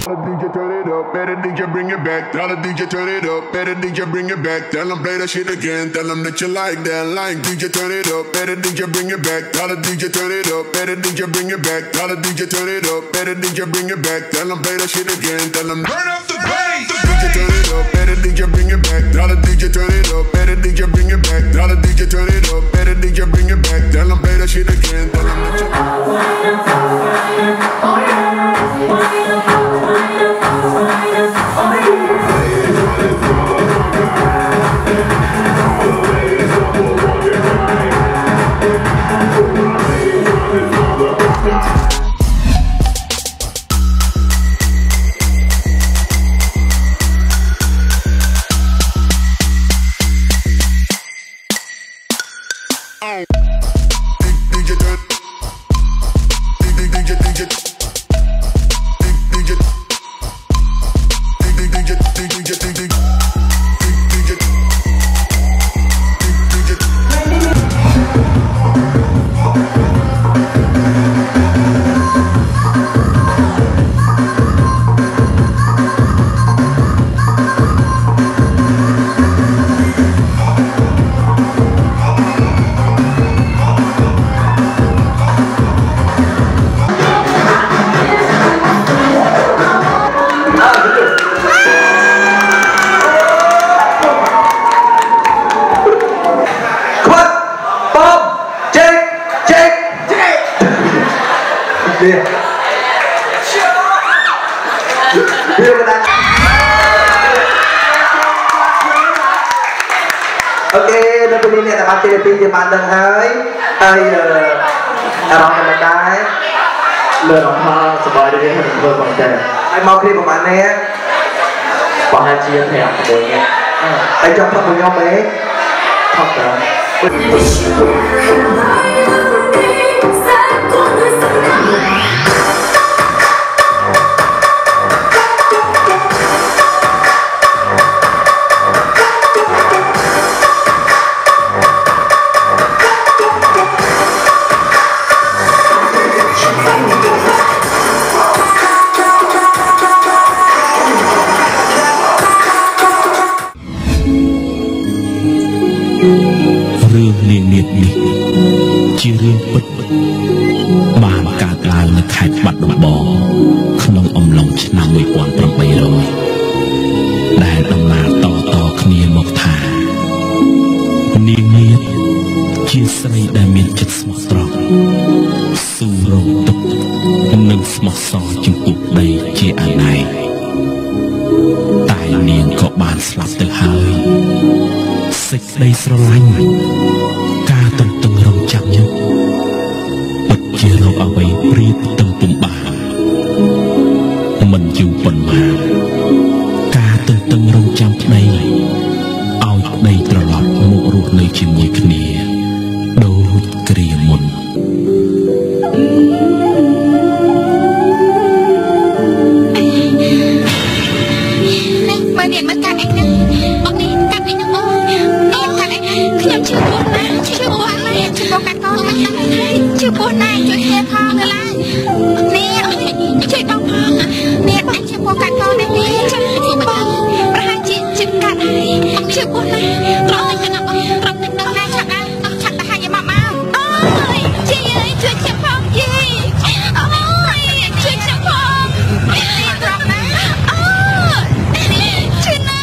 DJ turn it up, better DJ bring it back. Tell the DJ turn it up, better DJ bring it back. Tell them play that shit again, tell them that you like that. Like DJ turn it up, better DJ bring it back. Tell the DJ turn it up, better DJ bring it back. Tell the DJ turn it up, better DJ bring it back. Tell them play that shit again, tell them turn up the bass. DJ turn it up, better DJ bring it back. Tell the DJ turn it up, better DJ bring it back. Tell the DJ turn it up, better DJ bring it back. Tell them play that shit again, tell them that you ok, nó bên này là ba chơi pin thì bạn đừng hơi hơi rong cái cái lừa đảo hoa sờ bời đi hình vừa còn trẻ ai mau khi mà bạn này bọn hai chia thẻ của mình nghe ai trong phần của nhau bé thật đóជារឿងពិតបានកើតឡើងនៅខេត្តបាត់ដំបងក្នុងអំឡុងឆ្នាំ1800ដែលដំណើរតគ្នាមកថានាងនាថជាស្រីដែលមានចិត្តស្មោះត្រង់ស៊ូរងទុកនិងស្មោះសរចំពោះដីជាអាណែកតែនាងក៏បានស្លាប់ទៅហើយសេចក្តីស្រឡាញ់ការទន្ទឹងរង់ចាំនេះពិតជារកអ្វីព្រៀបទៅពុំបានមិនយូរប៉ុន្មានការទន្ទឹងរង់ចាំប្តីឲ្យប្តីត្រឡប់មករស់នៅជាមួយគ្នាដូចគ្រាមុនមើលនេះមើលកាត់អីហ្នឹងបងនេះកាត់អីហ្នឹងអូនេះកាត់អីខ្ញុំជឿបងណាជឿបងណាជឿបងកាត់កោណាជឿបងណាជួយហេផងទៅឡើយនេះជួយបងផងនេះបងជឿបងកាត់កោនេះចាំបងប្រហែលជាជឿកាត់ហើយជឿបងណាត្រង់តែណាបងត្រង់តែដល់ណាឆាក់ណាឆាក់ទៅហើយមកមកអូយជីអើយជួយជឿផងជីអូយជួយជឿផងត្រង់ណាអូជួយណា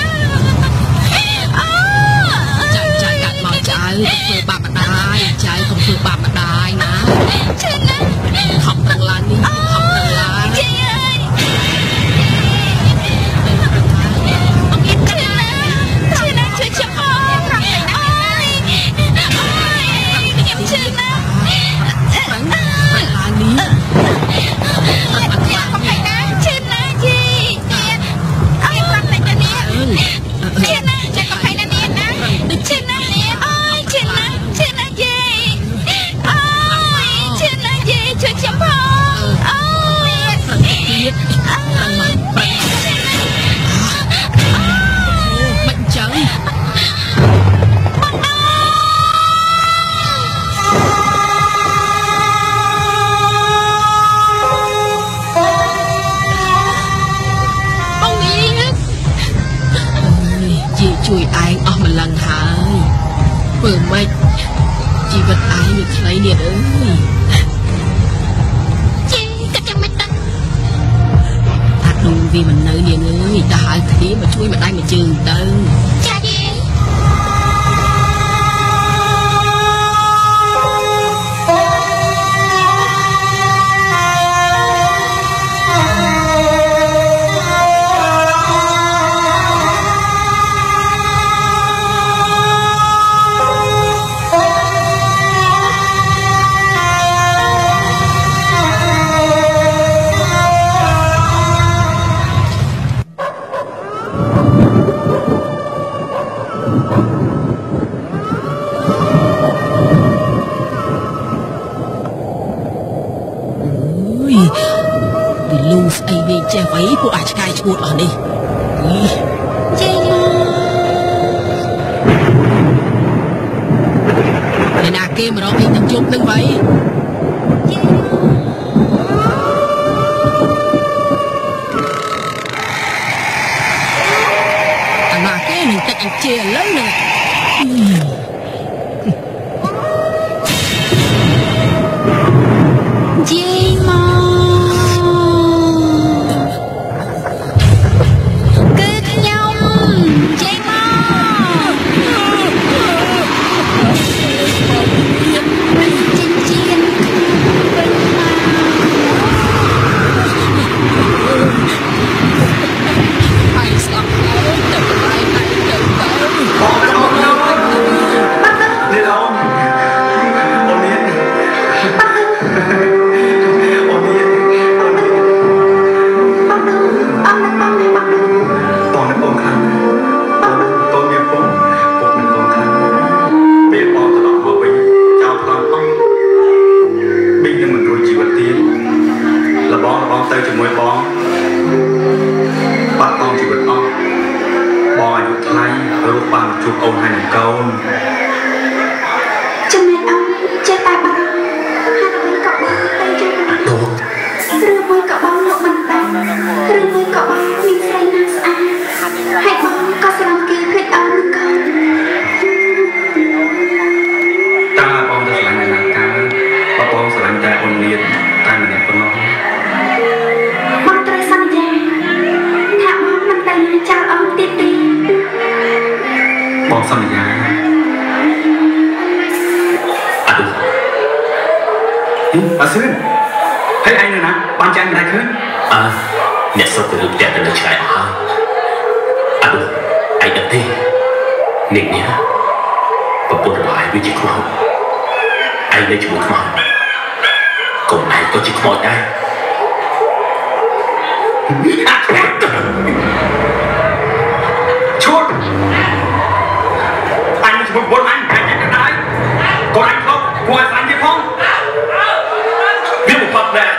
ធ្វើបាបម្ដាយចៅកុំធ្វើបាបម្ដាយណាជឿណាខំទាំងឡាននេះខំទាំងឡានជឿអើយអូយជឿណាជួយជប់អូយខ្ញុំជឿណាឡាននេះកុំให้ណាជឿណាជីអើយប្រាប់តែនេះជឿណាចេះកុំให้ណានេះណាជឿណាជួយខ្ញុំផង vừa mệt chỉ vật ai được thấy điện ơi chị cắt chẳng mệt đâu thật đúng vì mình nơi điện ơi ta hỏi thế mà chui mà tay mà chừng đâu cha đi ai về che váy của ai trai chuột ở đây để nào kia mà nó bị thằng chụp đứng váy thằng nào kia mình tận anh chè lớn này chị mà អ្នកសុខទៅផ្ទះទៅឆ្ងាយអស់ហើយអត់ឯងដឹងទេនេះប្រពន្ធរបស់ឯងវាជាខ្មោចឯងនៅជាមួយខ្មោចកុំឯងក៏ជាខ្មោចដែរឈួតអញជាមួយប្រពន្ធអញតែយ៉ាងណាក៏អញខ្មោចគួរឲ្យស្អាតទៀតផងវាបំផុតដែរ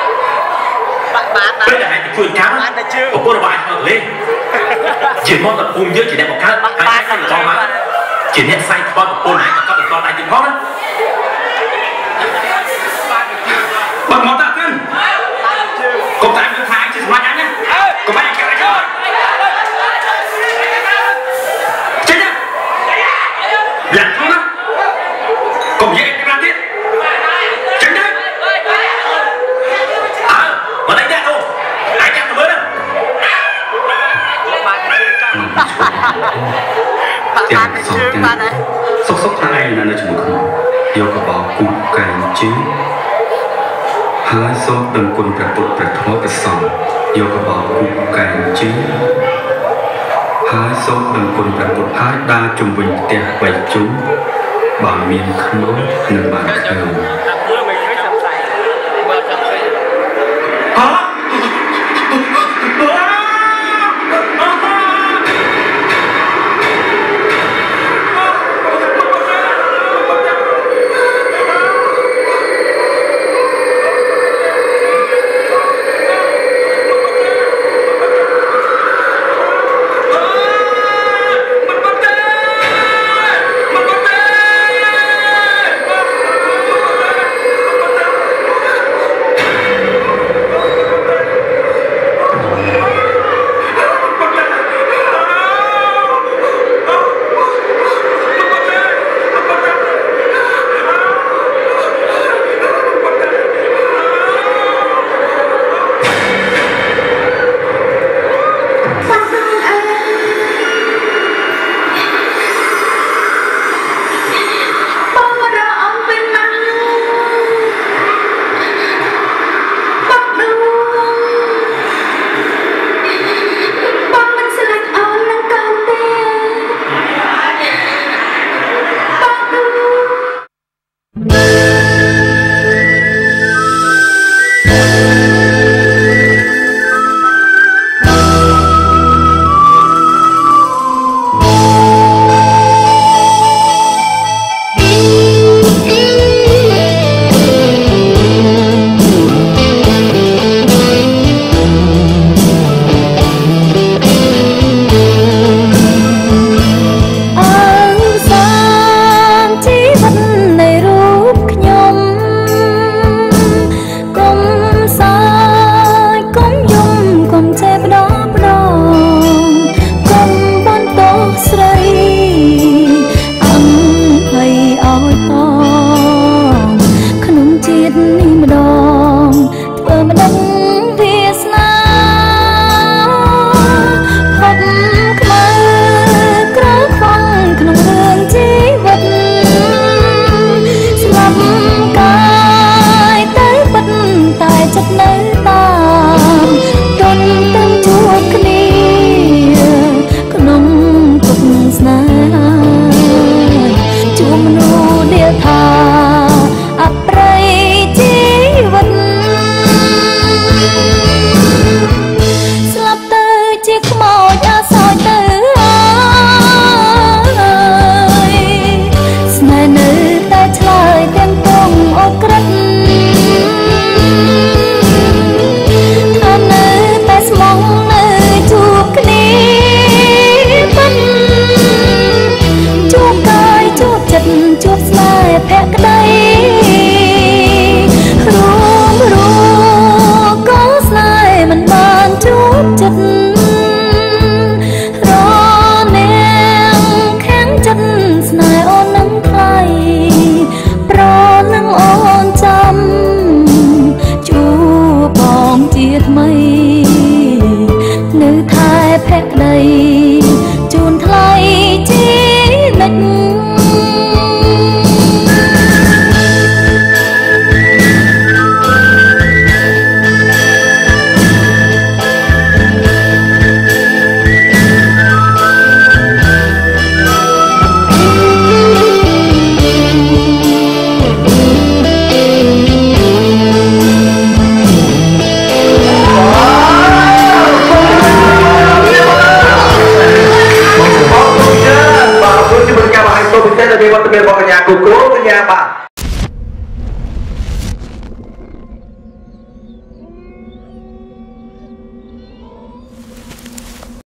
ពេលដែលឯងជួយកាំប្រពន្ធរបស់ឯងមកលេងជាមកដល់ភូមិយើងជាអ្នកបង្កើតហើយឯងក៏មកជាអ្នកផ្សាយខ្វល់ប្រពន្ធឯងក៏បន្តឯងទៀតផងណាបើមកតាគិនកុំតែមើលថាឯងជាសម្លាញ់អញណាកុំឲ្យឯងកាត់ឲ្យចូលចេញណាយ៉ាងខ្លួនណាកុំនិយាយប្រាប់ទៀតចេញទៅមកđây nè cô ai chặt mới đó sốc sốc thằng này là nơi chúng mình yêu có bảo cụ cảnh chứ hai số đừng quân bật bụt bật hóa bật sòng yêu có bảo cụ cảnh chứ hai số đừng quân bật bụt hai đa trùng bình tiền bảy chúng bà miền khmouch nâng bàn khờ ថាអប្រ័យជីវិតស្លាប់ទៅជាខ្មោចអាសោចទៅហើយស្នេហ៍នៅតែឆ្លើយទាំងពងអក្រិតថានៅតែស្មងនៅជួបគ្នាពិតជួបកាយជួបចិត្តជួបស្នេហ៍ភក្តីរួមក៏ស្នេហ៍មិនបានជួបចិត្តរនាងខាងចិត្តស្នេហ៍អូននឹងថ្លៃប្រនឹងអូនចាំជួបបងជាថ្មីនៅថែភក្តីជូនថ្លៃជានិច្ច Dia waktu dia bawa kenya kuku, kenya apa?